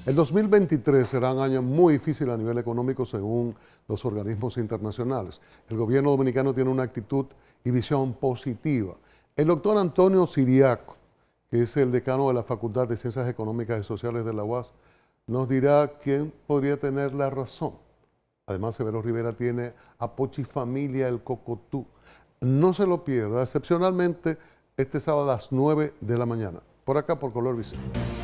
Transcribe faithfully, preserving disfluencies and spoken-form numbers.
El dos mil veintitrés será un año muy difícil a nivel económico según los organismos internacionales. El gobierno dominicano tiene una actitud y visión positiva. El doctor Antonio Siriaco, que es el decano de la Facultad de Ciencias Económicas y Sociales de la U A S, nos dirá quién podría tener la razón. Además, Severo Rivera tiene a Pochi Familia El Cocotú. No se lo pierda, excepcionalmente este sábado a las nueve de la mañana, por acá por Color Visión.